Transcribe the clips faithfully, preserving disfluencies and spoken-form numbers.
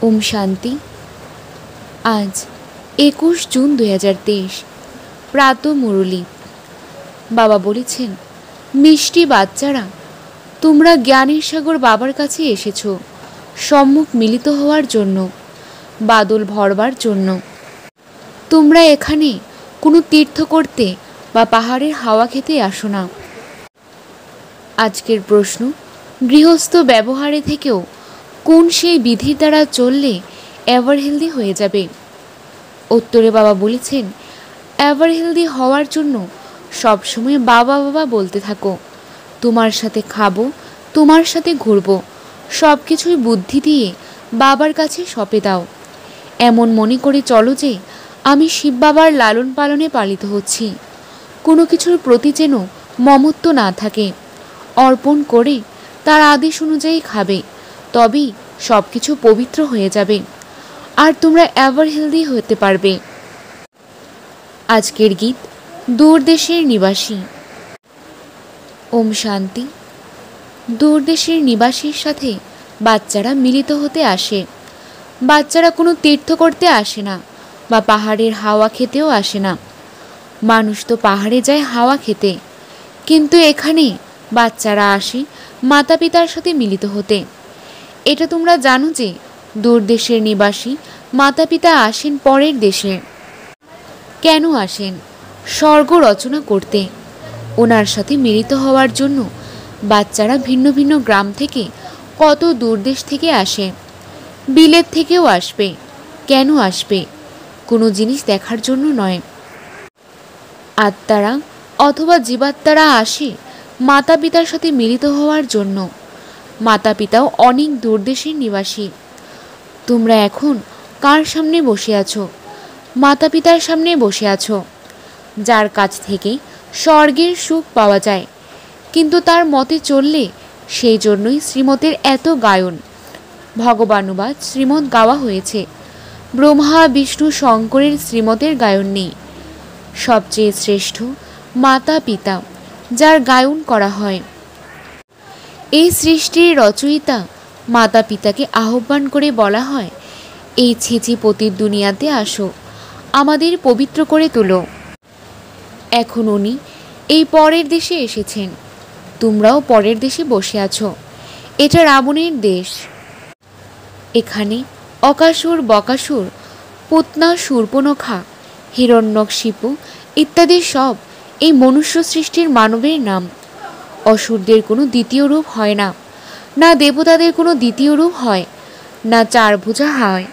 ওম শান্তি। আজ একুশ জুন দুই হাজার তেইশ প্রাত মুরলী। বাবা বলেছেন, মিষ্টি বাচ্চারা, তোমরা জ্ঞানের সাগর বাবার কাছে এসেছ সম্মুখ মিলিত হওয়ার জন্য, বাদল ভরবার জন্য। তোমরা এখানে কোনো তীর্থ করতে বা পাহাড়ের হাওয়া খেতে আসো না। আজকের প্রশ্ন, গৃহস্থ ব্যবহারে থেকেও কোন সেই বিধির দ্বারা চললে এভার হেলদি হয়ে যাবে? উত্তরে বাবা বলেছেন, এভার হেলদি হওয়ার জন্য সবসময় বাবা বাবা বলতে থাকো। তোমার সাথে খাবো, তোমার সাথে ঘুরবো, সব কিছুই বুদ্ধি দিয়ে বাবার কাছে সঁপে দাও। এমন মনে করে চলো যে আমি শিব বাবার লালন পালনে পালিত হচ্ছি। কোনো কিছুর প্রতি যেন মমত্ব না থাকে। অর্পণ করে তার আদেশ অনুযায়ী খাবে, তবেই সব কিছু পবিত্র হয়ে যাবে আর তোমরা এভার হেলদি হতে পারবে। আজকের গীত দূরদেশের নিবাসী। ওম শান্তি। দূরদেশের নিবাসীর সাথে বাচ্চারা মিলিত হতে আসে। বাচ্চারা কোনো তীর্থ করতে আসে না বা পাহাড়ের হাওয়া খেতেও আসে না। মানুষ তো পাহাড়ে যায় হাওয়া খেতে, কিন্তু এখানে বাচ্চারা আসে মাতা পিতার সাথে মিলিত হতে। এটা তোমরা জানো যে দূরদেশের নিবাসী মাতা পিতা আসেন পরের দেশে। কেন আসেন? স্বর্গ রচনা করতে। ওনার সাথে মিলিত হওয়ার জন্য বাচ্চারা ভিন্ন ভিন্ন গ্রাম থেকে, কত দূরদেশ থেকে আসে। বিলেত থেকেও আসবে। কেন আসবে? কোনো জিনিস দেখার জন্য নয়। আত্মারা অথবা জীবাত্মারা আসে মাতা পিতার সাথে মিলিত হওয়ার জন্য। মাতা পিতাও অনেক দূরদেশের নিবাসী। তোমরা এখন কার সামনে বসে আছো? মাতা পিতার সামনে বসে আছো, যার কাছ থেকে স্বর্গের সুখ পাওয়া যায়। কিন্তু তার মতে চললে, সেই জন্যই শ্রীমতের এত গায়ন। ভগবানুবাদ শ্রীমৎ গাওয়া হয়েছে। ব্রহ্মা বিষ্ণু শঙ্করের শ্রীমতের গায়ন নেই। সবচেয়ে শ্রেষ্ঠ মাতা পিতা, যার গায়ন করা হয়। এই সৃষ্টির রচয়িতা মাতা পিতাকে আহ্বান করে বলা হয়, এই ছিচি পতির দুনিয়াতে আসো, আমাদের পবিত্র করে তোলো। এখন উনি এই পরের দেশে এসেছেন। তোমরাও পরের দেশে বসে আছো। এটা রাবণের দেশ। এখানে অকাসুর, বকাসুর, পুতনা, শূর্পণখা, হিরণ্যকশিপু ইত্যাদি সব এই মনুষ্য সৃষ্টির মানবের নাম। অসুরদের কোনো দ্বিতীয় রূপ হয় না, না দেবতাদের কোনো দ্বিতীয় রূপ হয়, না চার ভুজা হয়।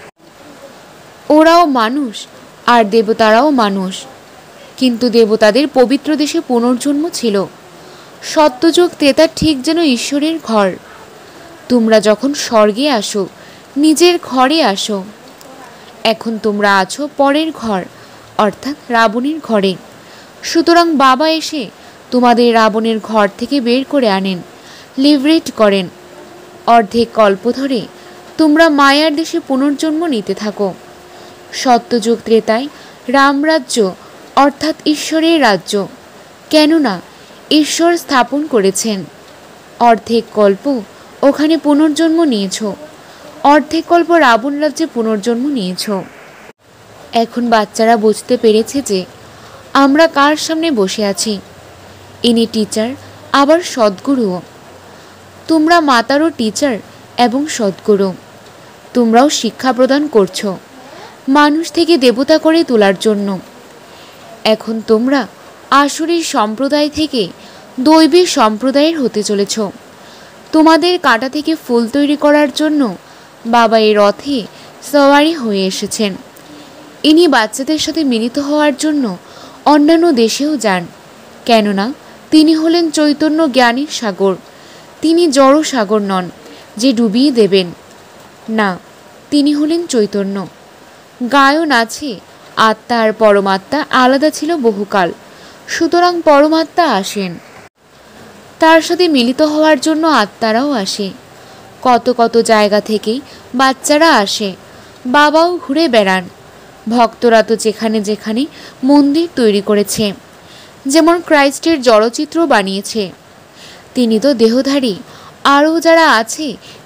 ওরাও মানুষ আর দেবতারাও মানুষ, কিন্তু দেবতাদের পবিত্র দেশে পুনর্জন্ম ছিল। সত্যযুগ ত্রেতা ঠিক যেন ঈশ্বরের ঘর। তোমরা যখন স্বর্গে আসো, নিজের ঘরে আসো। এখন তোমরা আছো পরের ঘর, অর্থাৎ রাবণের ঘরে। সুতরাং বাবা এসে তোমাদের রাবণের ঘর থেকে বের করে আনেন, লিভারেট করেন। অর্ধেক কল্প ধরে তোমরা মায়ার দেশে পুনর্জন্ম নিতে থাকো। সত্যযুগ ত্রেতায় রামরাজ্য অর্থাৎ ঈশ্বরের রাজ্য, কেননা ঈশ্বর স্থাপন করেছেন। অর্ধেক কল্প ওখানে পুনর্জন্ম নিয়েছ, অর্ধেক কল্প রাবণ রাজ্যে পুনর্জন্ম নিয়েছ। এখন বাচ্চারা বুঝতে পেরেছে যে আমরা কার সামনে বসে আছি। ইনি টিচার, আবার সদ্গুরুও। তোমরা মাতারও টিচার এবং সদ্গুরু। তোমরাও শিক্ষা প্রদান করছো মানুষ থেকে দেবতা করে তোলার জন্য। এখন তোমরা আসুরি সম্প্রদায় থেকে দৈবী সম্প্রদায়ের হতে চলেছ। তোমাদের কাঁটা থেকে ফুল তৈরি করার জন্য বাবা এই রথে সওয়ারি হয়ে এসেছেন। ইনি বাচ্চাদের সাথে মিলিত হওয়ার জন্য অন্যান্য দেশেও যান, কেননা তিনি হলেন চৈতন্য জ্ঞানীর সাগর। তিনি জড় সাগর নন যে ডুবিয়ে দেবেন, না, তিনি হলেন চৈতন্য। গায়ন আছে, আত্মা আর পরমাত্মা আলাদা ছিল বহুকাল। সুতরাং পরমাত্মা আসেন, তার সাথে মিলিত হওয়ার জন্য আত্মারাও আসে। কত কত জায়গা থেকেই বাচ্চারা আসে। বাবাও ঘুরে বেড়ান। ভক্তরা তো যেখানে যেখানে মন্দির তৈরি করেছে, যেমন ক্রাইস্টের জড়চিত্র বানিয়েছে। তিনি তো দেহধারী। আরও যারা আছে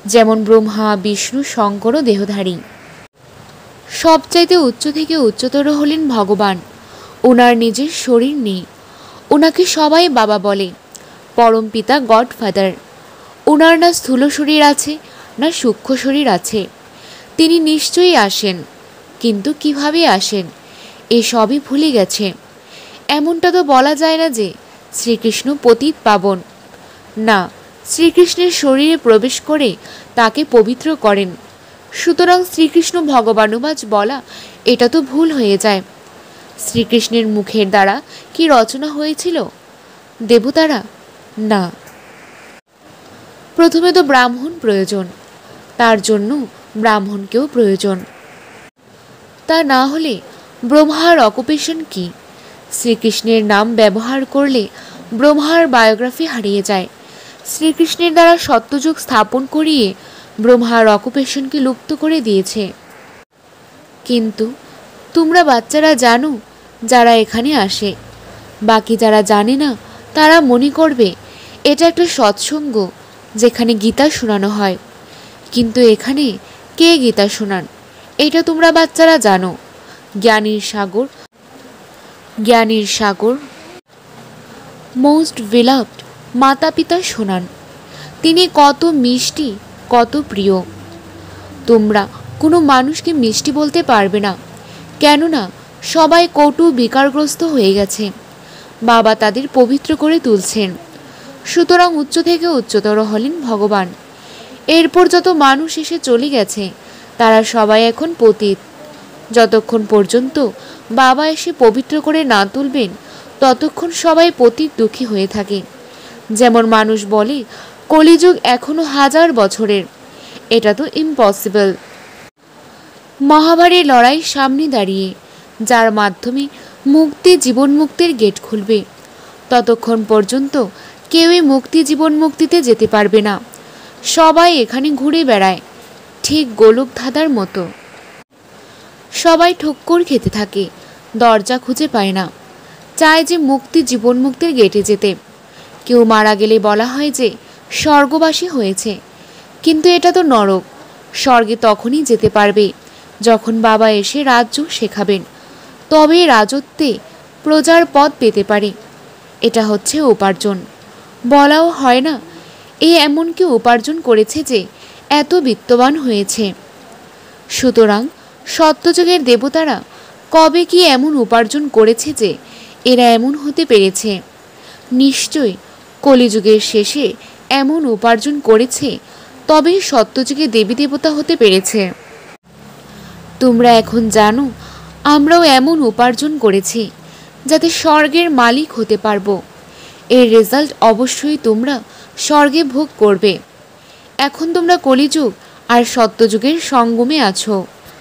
যেমন ব্রহ্মা, বিষ্ণু, শঙ্করও দেহধারী। সবচাইতে উচ্চ থেকে উচ্চতর হলেন ভগবান। ওনার নিজের শরীর নেই। ওনাকে সবাই বাবা বলে, পরম পিতা, গডফাদার। ওনার না স্থূল শরীর আছে, না সূক্ষ্ম শরীর আছে। তিনি নিশ্চয়ই আসেন, কিন্তু কিভাবে আসেন এসবই ভুলে গেছে। এমনটা তো বলা যায় না যে শ্রীকৃষ্ণ পতিত পাবন। না, শ্রীকৃষ্ণের শরীরে প্রবেশ করে তাকে পবিত্র করেন। সুতরাং শ্রীকৃষ্ণ ভগবানুবাজ বলা এটা তো ভুল হয়ে যায়। শ্রীকৃষ্ণের মুখের দ্বারা কি রচনা হয়েছিল দেবতারা? না। প্রথমে তো ব্রাহ্মণ প্রয়োজন, তার জন্য ব্রাহ্মণকেও প্রয়োজন। তা না হলে ব্রহ্মার অকুপেশন কি? শ্রীকৃষ্ণের নাম ব্যবহার করলে ব্রহ্মার বায়োগ্রাফি হারিয়ে যায়। শ্রীকৃষ্ণের দ্বারা সত্যযুগ স্থাপন করিয়ে ব্রহ্মার অকুপেশনকে লুপ্ত করে দিয়েছে। কিন্তু তোমরা বাচ্চারা জানো যারা এখানে আসে, বাকি যারা জানে না তারা মনে করবে এটা একটা সৎসঙ্গ যেখানে গীতা শোনানো হয়। কিন্তু এখানে কে গীতা শোনান এটা তোমরা বাচ্চারা জানো। জ্ঞানীর সাগর, জ্ঞানীর সাগর মোস্ট বেলাভড মাতা পিতা শোনান। তিনি কত মিষ্টি, কত প্রিয়। তোমরা কোনো মানুষকে মিষ্টি বলতে পারবে না, কেননা সবাই কটু বিকারগ্রস্ত হয়ে গেছে। বাবা তাদের পবিত্র করে তুলছেন। সুতরাং উচ্চ থেকে উচ্চতর হলেন ভগবান। এরপর যত মানুষ এসে চলে গেছে তারা সবাই এখন পতিত। যতক্ষণ পর্যন্ত বাবা এসে পবিত্র করে না তুলবেন ততক্ষণ সবাই পতিত দুঃখী হয়ে থাকে। যেমন মানুষ বলে কলিযুগ এখনো হাজার বছরের, এটা তো ইম্পসিবল। মহাভারতের লড়াই সামনে দাঁড়িয়ে, যার মাধ্যমে মুক্তি জীবন মুক্তির গেট খুলবে, ততক্ষণ পর্যন্ত কেউই মুক্তি জীবন মুক্তিতে যেতে পারবে না। সবাই এখানে ঘুরে বেড়ায়, ঠিক গোলক ধাঁধার মতো। সবাই ঠক্কর খেতে থাকে, দরজা খুঁজে পায় না, চায় যে মুক্তি জীবন মুক্তির গেটে যেতে। কেউ মারা গেলে বলা হয় যে স্বর্গবাসী হয়েছে, কিন্তু এটা তো নরক। স্বর্গে তখনই যেতে পারবে যখন বাবা এসে রাজ্য শেখাবেন, তবে রাজত্বে প্রজার পদ পেতে পারে। এটা হচ্ছে উপার্জন। বলাও হয় না এ এমন কি উপার্জন করেছে যে এত বিত্তবান হয়েছে। সুতরাং সত্যযুগের দেবতারা কবে কি এমন উপার্জন করেছে যে এরা এমন হতে পেরেছে? নিশ্চয় কলিযুগের শেষে এমন উপার্জন করেছে, তবেই সত্যযুগে দেবী দেবতা হতে পেরেছে। তোমরা এখন জানো আমরাও এমন উপার্জন করেছি যাতে স্বর্গের মালিক হতে পারবো। এর রেজাল্ট অবশ্যই তোমরা স্বর্গে ভোগ করবে। এখন তোমরা কলিযুগ আর সত্যযুগের সঙ্গমে আছো।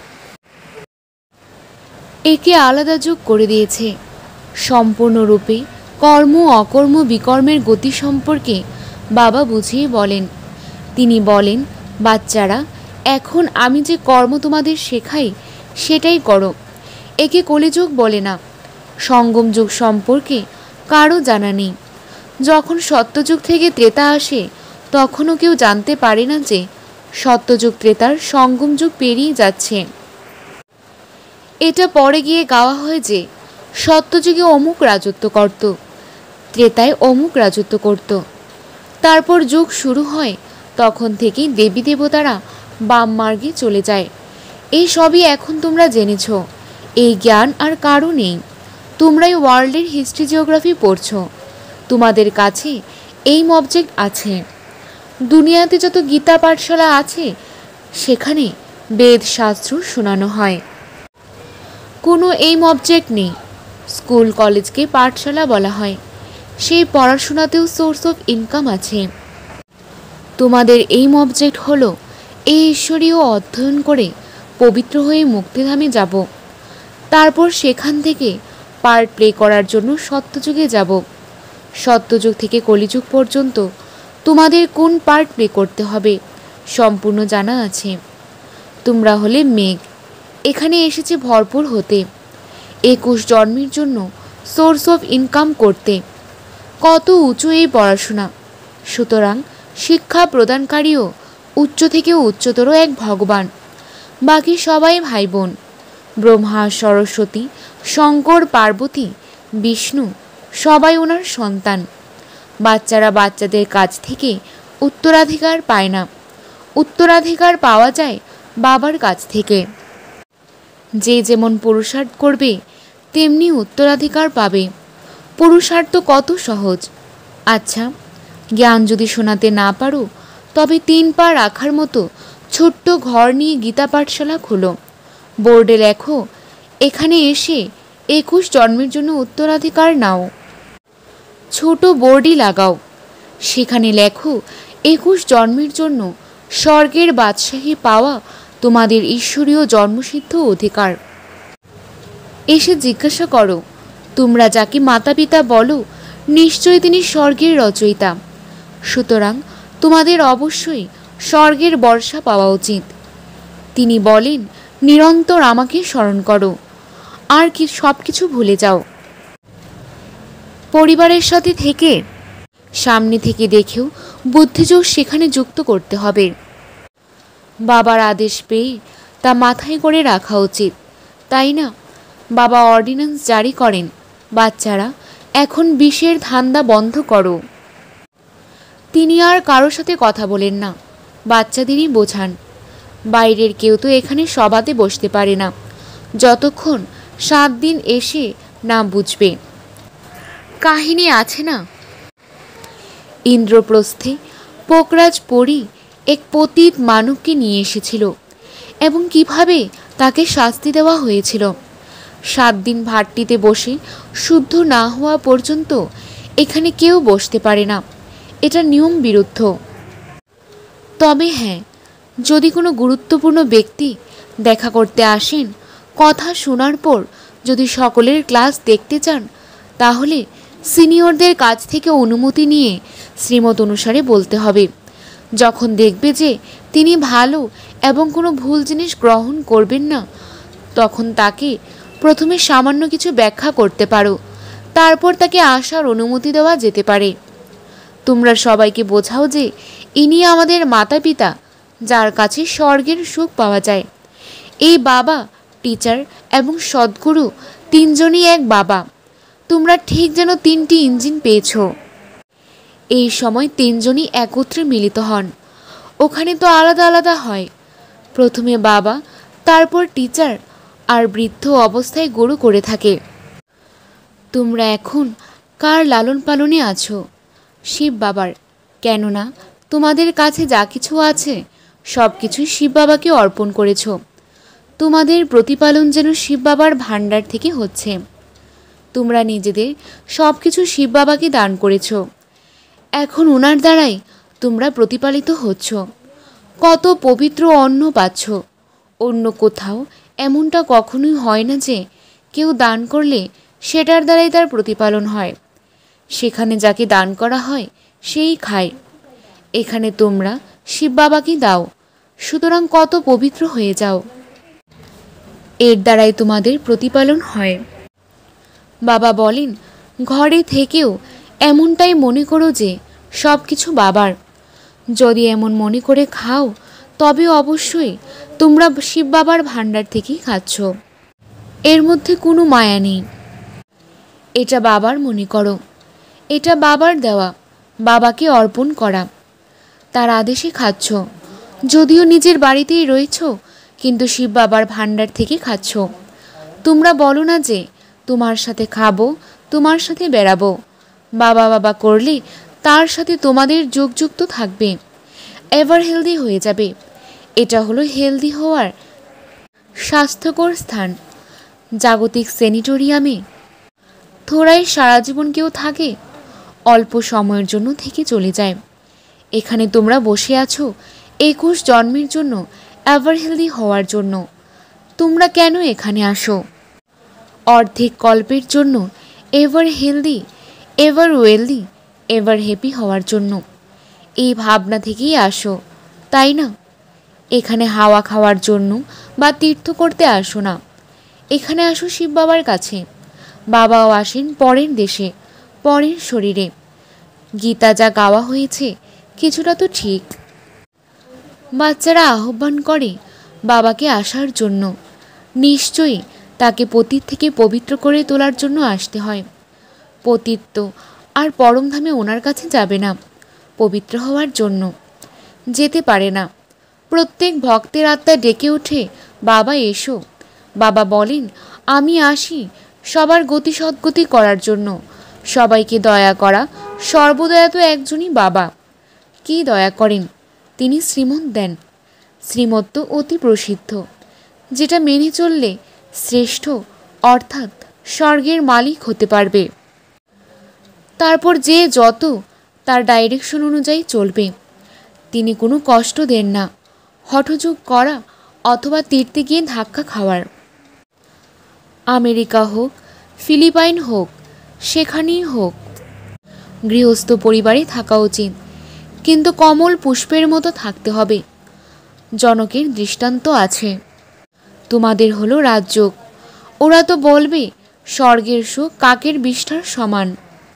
একে আলাদা যুগ করে দিয়েছে। সম্পূর্ণরূপে কর্ম অকর্ম বিকর্মের গতি সম্পর্কে বাবা বুঝিয়ে বলেন। তিনি বলেন, বাচ্চারা, এখন আমি যে কর্ম তোমাদের শেখাই সেটাই করো। একে কলিযুগ বলে না। সঙ্গম যুগ সম্পর্কে কারো জানা নেই। যখন সত্যযুগ থেকে ত্রেতা আসে তখনও কেউ জানতে পারে না যে সত্যযুগ ত্রেতার সঙ্গম যুগ পেরিয়ে যাচ্ছে। এটা পরে গিয়ে গাওয়া হয় যে সত্যযুগে অমুক রাজত্ব করত, ত্রেতায় অমুক রাজত্ব করত। তারপর যুগ শুরু হয়, তখন থেকেই দেবী দেবতারা বাম মার্গে চলে যায়। এই সবই এখন তোমরা জেনেছ। এই জ্ঞান আর কারও নেই। তোমরাই ওয়ার্ল্ডের হিস্ট্রি জিওগ্রাফি পড়ছো। তোমাদের কাছে এইম অবজেক্ট আছে। দুনিয়াতে যত গীতা পাঠশালা আছে সেখানে বেদ শাস্ত্র শোনানো হয়। কোনো এইম অবজেক্ট নেই। স্কুল কলেজকে পাঠশালা বলা হয়। সেই পড়াশোনাতেও সোর্স অফ ইনকাম আছে। তোমাদের এইম অবজেক্ট হলো এই ঈশ্বরীয় অধ্যয়ন করে পবিত্র হয়ে মুক্তিধামে যাব। তারপর সেখান থেকে পার্ট প্লে করার জন্য সত্যযুগে যাব। সত্যযুগ থেকে কলিযুগ পর্যন্ত তোমাদের কোন পার্ট প্লে করতে হবে সম্পূর্ণ জানা আছে। তোমরা হলে মেঘ, এখানে এসেছে ভরপুর হতে, একুশ জন্মের জন্য সোর্স অফ ইনকাম করতে। কত উঁচু এই পড়াশোনা। সুতরাং শিক্ষা প্রদানকারীও উচ্চ থেকে উচ্চতর এক ভগবান, বাকি সবাই ভাই বোন। ব্রহ্মা, সরস্বতী, শঙ্কর, পার্বতী, বিষ্ণু সবাই ওনার সন্তান। বাচ্চারা বাচ্চাদের কাছ থেকে উত্তরাধিকার পায় না, উত্তরাধিকার পাওয়া যায় বাবার কাছ থেকে। যে যেমন পুরুষার্থ করবে তেমনি উত্তরাধিকার পাবে। পুরুষার্থ কত সহজ। আচ্ছা, জ্ঞান যদি শোনাতে না পারো তবে তিন পা রাখার মতো ছোট্ট ঘর নিয়ে গীতা পাঠশালা খোলো। বোর্ডে লেখো, এখানে এসে একুশ জন্মের জন্য উত্তরাধিকার নাও। ছোট বোর্ডই লাগাও, সেখানে লেখো, একুশ জন্মের জন্য স্বর্গের বাদশাহী পাওয়া তোমাদের ঈশ্বরীয় জন্মসিদ্ধ অধিকার। এসে জিজ্ঞাসা করো, তোমরা যাকে মাতা পিতা বলো নিশ্চয়ই তিনি স্বর্গের রচয়িতা। সুতরাং তোমাদের অবশ্যই স্বর্গের বর্ষা পাওয়া উচিত। তিনি বলেন, নিরন্তর আমাকে স্মরণ করো, আর কি সব কিছু ভুলে যাও। পরিবারের সাথে থেকে সামনে থেকে দেখেও বুদ্ধিযোগ সেখানে যুক্ত করতে হবে। বাবার আদেশ পেয়ে তা মাথায় করে রাখা উচিত, তাই না? বাবা অর্ডিন্যান্স জারি করেন, বাচ্চারা এখন বিষের ধান্দা বন্ধ করো। তিনি আর কারোর সাথে কথা বলেন না, বাচ্চাদেরই বোঝান। বাইরের কেউ তো এখানে সভাতে বসতে পারে না যতক্ষণ সাত দিন এসে না বুঝবে। কাহিনী আছে না, ইন্দ্রপ্রস্থে পোকরাজ পরী এক পতিত মানবকে নিয়ে এসেছিল এবং কিভাবে তাকে শাস্তি দেওয়া হয়েছিল। সাত দিন ভাটটিতে বসে শুদ্ধ না হওয়া পর্যন্ত এখানে কেউ বসতে পারে না, এটা নিয়ম বিরুদ্ধ। তবে হ্যাঁ, যদি কোনো গুরুত্বপূর্ণ ব্যক্তি দেখা করতে আসেন, কথা শোনার পর যদি সকলের ক্লাস দেখতে চান, তাহলে সিনিয়রদের কাছ থেকে অনুমতি নিয়ে শ্রীমত অনুসারে বলতে হবে। যখন দেখবে যে তিনি ভালো এবং কোনো ভুল জিনিস গ্রহণ করবেন না, তখন তাকে প্রথমে সামান্য কিছু ব্যাখ্যা করতে পারো, তারপর তাকে আসার অনুমতি দেওয়া যেতে পারে। তোমরা সবাইকে বোঝাও যে ইনি আমাদের মাতা পিতা, যার কাছে স্বর্গের সুখ পাওয়া যায়। এই বাবা, টিচার এবং সদ্গুরু তিনজনই এক বাবা। তোমরা ঠিক যেন তিনটি ইঞ্জিন পেয়েছ। এই সময় তিনজনই একত্রে মিলিত হন। ওখানে তো আলাদা আলাদা হয়, প্রথমে বাবা, তারপর টিচার, আর বৃদ্ধ অবস্থায় গুরু করে থাকে। তোমরা এখন কার লালন পালনে আছো? শিব বাবার। কেননা তোমাদের কাছে যা কিছু আছে সব কিছুই শিব বাবাকে অর্পণ করেছ। তোমাদের প্রতিপালন যেন শিব বাবার ভাণ্ডার থেকে হচ্ছে। তোমরা নিজেদের সব কিছু শিব বাবাকে দান করেছ, এখন ওনার দ্বারাই তোমরা প্রতিপালিত হচ্ছ। কত পবিত্র অন্ন পাচ্ছ। অন্য কোথাও এমনটা কখনোই হয় না যে কেউ দান করলে সেটার দ্বারাই তার প্রতিপালন হয়। সেখানে যাকে দান করা হয় সেই খায়। এখানে তোমরা শিব বাবাকে দাও, সুতরাং কত পবিত্র হয়ে যাও। এর দ্বারাই তোমাদের প্রতিপালন হয়। বাবা বলেন, ঘরে থেকেও এমনটাই মনে করো যে সব কিছু বাবার। যদি এমন মনে করে খাও তবে অবশ্যই তোমরা শিব বাবার ভাণ্ডার থেকেই খাচ্ছ। এর মধ্যে কোনো মায়া নেই। এটা বাবার মনে করো, এটা বাবার দেওয়া, বাবাকে অর্পণ করা। তার আদেশে খাচ্ছ। যদিও নিজের বাড়িতেই রয়েছ, কিন্তু শিব বাবার ভাণ্ডার থেকে খাচ্ছ। তোমরা বলো না যে তোমার সাথে খাবো, তোমার সাথে বেড়াবো। বাবা বাবা করলে তার সাথে তোমাদের যোগযুক্ত থাকবে, এভার হেলদি হয়ে যাবে। এটা হলো হেলদি হওয়ার স্বাস্থ্যকর স্থান। জাগতিক স্যানিটোরিয়ামে থোড়াই সারা জীবন কেউ থাকে, অল্প সময়ের জন্য থেকে চলে যায়। এখানে তোমরা বসে আছো একুশ জন্মের জন্য, এভার হেলদি হওয়ার জন্য। তোমরা কেন এখানে আসো? অর্ধেক কল্পের জন্য, ever healthy, ever wealthy, ever happy হওয়ার জন্য। এই ভাবনা থেকেই আসো, তাই না? এখানে হাওয়া খাওয়ার জন্য বা তীর্থ করতে আসো না। এখানে আসো শিব বাবার কাছে। বাবাও আসেন পরের দেশে, পরের শরীরে। গীতা যা গাওয়া হয়েছে কিছুটা তো ঠিক। বাচ্চারা আহ্বান করে বাবাকে আসার জন্য। নিশ্চয়ই তাকে পতিত থেকে পবিত্র করে তোলার জন্য আসতে হয়। পতিত্ব আর পরমধামে ওনার কাছে যাবে না, পবিত্র হওয়ার জন্য যেতে পারে না। প্রত্যেক ভক্তের আত্মা ডেকে ওঠে, বাবা এসো। বাবা বলেন, আমি আসি সবার গতি সদ্গতি করার জন্য, সবাইকে দয়া করা। সর্বদয়া তো একজনই বাবা। কি দয়া করেন? তিনি শ্রীমত দেন। শ্রীমত অতি প্রসিদ্ধ, যেটা মেনে চললে শ্রেষ্ঠ অর্থাৎ স্বর্গের মালিক হতে পারবে। তারপর যে যত তার ডাইরেকশন অনুযায়ী চলবে। তিনি কোনো কষ্ট দেন না, হঠযোগ করা অথবা তীর্থে গিয়ে ধাক্কা খাওয়ার। আমেরিকা হোক, ফিলিপাইন হোক, সেখানেই হোক, গৃহস্থ পরিবারে থাকা উচিত, কিন্তু কমল পুষ্পের মতো থাকতে হবে। জনকের দৃষ্টান্ত আছে। তোমাদের হলো রাজযোগ। ওরা তো বলবে স্বর্গের সুখ কাকের বিষ্ঠার সমান।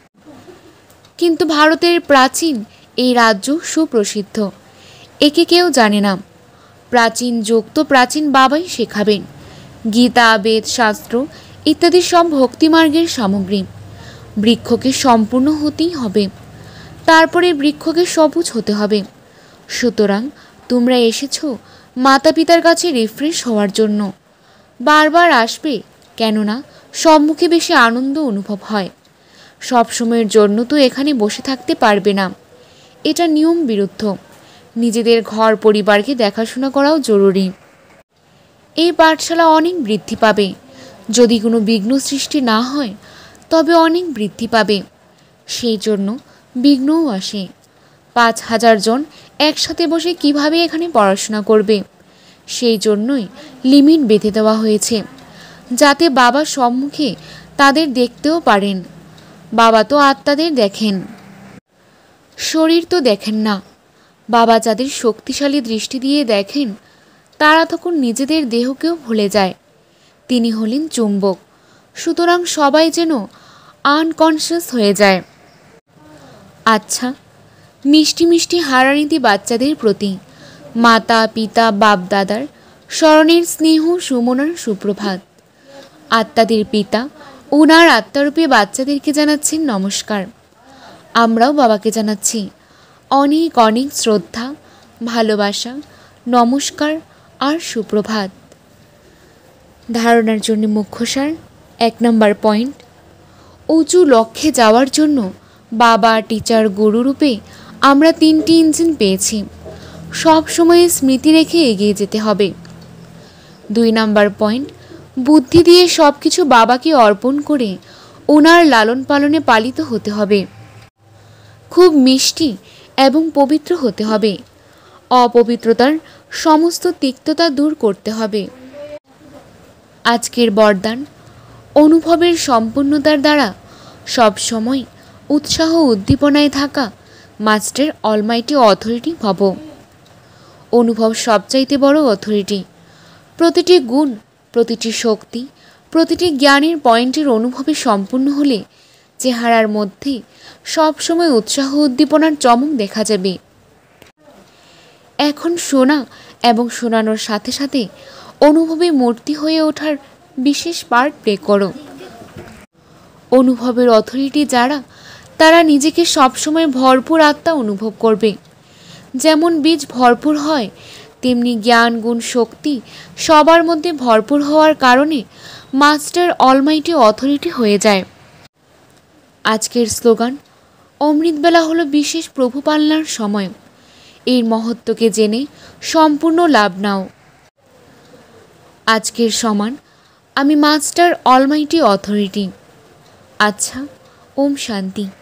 কিন্তু ভারতের প্রাচীন এই রাজ্য সুপ্রসিদ্ধ, একে কেউ জানে না। প্রাচীন যোগ তো প্রাচীন বাবাই শেখাবেন। গীতা, বেদ, শাস্ত্র ইত্যাদি সব ভক্তিমার্গের সামগ্রী। বৃক্ষকে সম্পূর্ণ হতেই হবে, তারপরে বৃক্ষকে সবুজ হতে হবে। সুতরাং তোমরা এসেছো মাতা পিতার কাছে রিফ্রেশ হওয়ার জন্য। বারবার আসবে, কেননা সম্মুখে বেশি আনন্দ অনুভব হয়। সব সময়ের জন্য তো এখানে বসে থাকতে পারবে না, এটা নিয়ম বিরুদ্ধ। নিজেদের ঘর পরিবারকে দেখাশোনা করাও জরুরি। এই পাঠশালা অনেক বৃদ্ধি পাবে। যদি কোনো বিঘ্ন সৃষ্টি না হয় তবে অনেক বৃদ্ধি পাবে। সেই জন্য বিঘ্নও আসে। পাঁচ হাজার জন একসাথে বসে কিভাবে এখানে পড়াশোনা করবে? সেই জন্যই লিমিট বেঁধে দেওয়া হয়েছে, যাতে বাবা সম্মুখে তাদের দেখতেও পারেন। বাবা তো আত্মাদের দেখেন, শরীর তো দেখেন না। বাবা যাদের শক্তিশালী দৃষ্টি দিয়ে দেখেন, তারা তখন নিজেদের দেহকেও ভুলে যায়। তিনি হলেন চুম্বক। সুতরাং সবাই যেন আনকনসিয়াস হয়ে যায়। আচ্ছা, মিষ্টি মিষ্টি হারানীতি বাচ্চাদের প্রতি মাতা পিতা বাপ দাদার স্মরণের স্নেহ সুমনার সুপ্রভাত। আত্মাদের পিতা ওনার আত্মারূপে বাচ্চাদেরকে জানাচ্ছেন নমস্কার। আমরাও বাবাকে জানাচ্ছি অনেক অনেক শ্রদ্ধা, ভালোবাসা, নমস্কার আর সুপ্রভাত। ধারণার জন্য মুখ্যসার এক নম্বর পয়েন্ট, উঁচু লক্ষ্যে যাওয়ার জন্য বাবা, টিচার, গুরু রূপে আমরা তিনটি ইঞ্জিন পেয়েছি। সব সময় স্মৃতি রেখে এগিয়ে যেতে হবে। দুই নম্বর পয়েন্ট, বুদ্ধি দিয়ে সব কিছু বাবাকে অর্পণ করে ওনার লালন পালনে পালিত হতে হবে। খুব মিষ্টি এবং পবিত্র হতে হবে। অপবিত্রতার সমস্ত তিক্ততা দূর করতে হবে। আজকের বরদান, অনুভবের সম্পূর্ণতার দ্বারা সব সময় উৎসাহ উদ্দীপনায় থাকা মাস্টার অলমাইটি অথরিটি ভব। অনুভব সবচাইতে বড় অথরিটি। প্রতিটি গুণ, প্রতিটি শক্তি, প্রতিটি জ্ঞানের পয়েন্টের অনুভবে সম্পূর্ণ হলে চেহারার মধ্যে সবসময় উৎসাহ উদ্দীপনার চমক দেখা যাবে। এখন শোনা এবং শোনানোর সাথে সাথে অনুভবে মূর্তি হয়ে ওঠার বিশেষ পার্ট প্লে করো। অনুভবের অথরিটি যারা, তারা নিজেকে সবসময় ভরপুর আত্মা অনুভব করবে। যেমন বীজ ভরপুর হয়, তেমনি জ্ঞান, গুণ, শক্তি সবার মধ্যে ভরপুর হওয়ার কারণে মাস্টার অলমাইটি অথরিটি হয়ে যায়। আজকের স্লোগান, অমৃতবেলা হলো বিশেষ প্রভু পালনার সময়। এর মহত্বকে জেনে সম্পূর্ণ লাভ নাও। আজকের সমান আমি মাস্টার অলমাইটি অথরিটি। আচ্ছা, ওম শান্তি।